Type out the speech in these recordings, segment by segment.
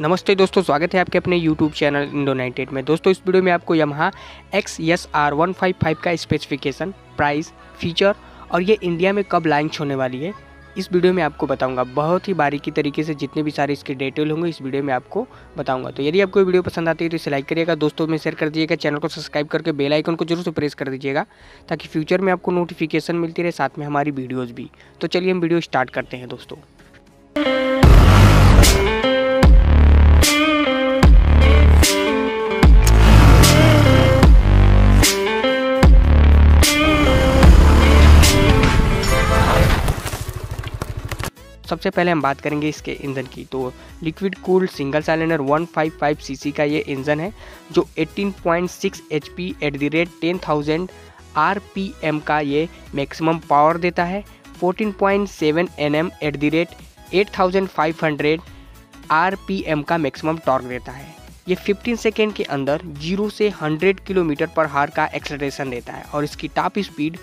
नमस्ते दोस्तों, स्वागत है आपके अपने YouTube चैनल इंडो 98 में। दोस्तों इस वीडियो में आपको यामाहा XSR 155 का स्पेसिफिकेशन, प्राइस, फीचर और ये इंडिया में कब लॉन्च होने वाली है इस वीडियो में आपको बताऊंगा। बहुत ही बारीकी तरीके से जितने भी सारे इसके डिटेल होंगे इस वीडियो में आपको बताऊंगा। तो यदि आपको वीडियो पसंद आती है तो इसे लाइक करिएगा, दोस्तों में शेयर कर दीजिएगा, चैनल को सब्सक्राइब करके बेल आइकन को जरूर से प्रेस कर दीजिएगा ताकि फ्यूचर में आपको नोटिफिकेशन मिलती रहे, साथ में हमारी वीडियोज़ भी। तो चलिए हम वीडियो स्टार्ट करते हैं दोस्तों। सबसे पहले हम बात करेंगे इसके इंजन की। तो liquid cooled single cylinder 155 CC का ये इंजन है जो 18.6 HP at the rate 10,000 RPM का ये मैक्सिमम पावर देता है। 14.7 Nm at the rate 8,500 RPM का मैक्सिमम टॉर्क देता है। ये 15 सेकेंड के अंदर 0 से 100 किलोमीटर पर हार का एक्सेलरेशन देता है और इसकी टॉप स्पीड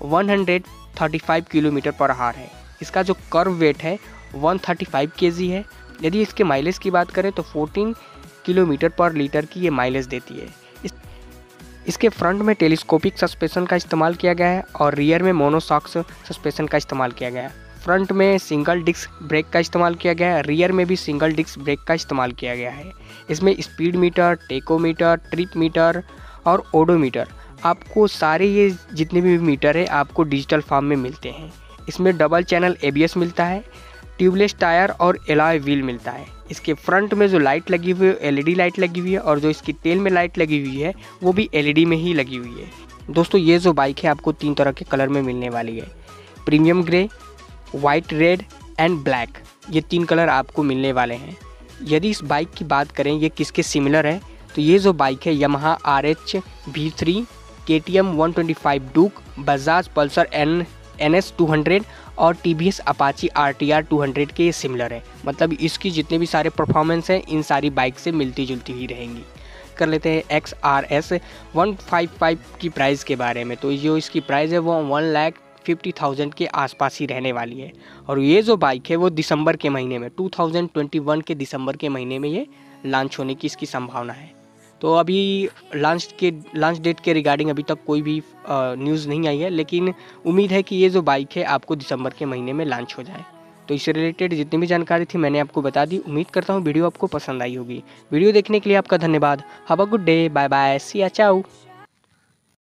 135 किलोमीटर पर हार है। इसका जो कर्व वेट है 135 kg है। यदि इसके माइलेज की बात करें तो 14 किलोमीटर पर लीटर की ये माइलेज देती है। इसके फ्रंट में टेलीस्कोपिक सस्पेंशन का इस्तेमाल किया गया है और रियर में मोनोशॉक्स सस्पेंशन का इस्तेमाल किया गया है। फ्रंट में सिंगल डिस्क ब्रेक का इस्तेमाल किया गया है, रियर में भी सिंगल डिस्क ब्रेक का इस्तेमाल किया गया है। इसमें speed meter, tachometer, trip meter और ओडोमीटर, आपको सारे ये जितने भी मीटर है आपको डिजिटल फॉर्म में मिलते हैं। इसमें डबल चैनल ABS मिलता है, ट्यूबलेस टायर और एलॉय व्हील मिलता है। इसके फ्रंट में जो लाइट लगी हुई है LED लाइट लगी हुई है और जो इसकी टेल में लाइट लगी हुई है वो भी LED में ही लगी हुई है। दोस्तों ये जो बाइक है आपको 3 तरह के कलर में मिलने वाली है, premium grey, white red and black. ये 3 कलर आपको मिलने वाले हैं। यदि इस बाइक की बात करें ये किसके सिमिलर है तो ये जो बाइक है Yamaha RH V3, KTM 125 Duke, Bajaj Pulsar NS 200 और TVS अपाची RTR 200 के सिमिलर है। मतलब इसकी जितने भी सारे परफॉर्मेंस हैं इन सारी बाइक से मिलती जुलती ही रहेंगी। कर लेते हैं XRS 155 की प्राइस के बारे में। तो जो इसकी प्राइस है वो 1,50,000 के आसपास ही रहने वाली है और ये जो बाइक है वो दिसंबर के महीने में 2021 के दिसंबर के महीने में ये लॉन्च होने की इसकी संभावना है। तो अभी लॉन्च डेट के रिगार्डिंग अभी तक कोई भी न्यूज़ नहीं आई है, लेकिन उम्मीद है कि ये जो बाइक है आपको दिसंबर के महीने में लॉन्च हो जाए। तो इससे रिलेटेड जितनी भी जानकारी थी मैंने आपको बता दी। उम्मीद करता हूँ वीडियो आपको पसंद आई होगी। वीडियो देखने के लिए आपका धन्यवाद। Have a good day, bye bye, see ya चाओ।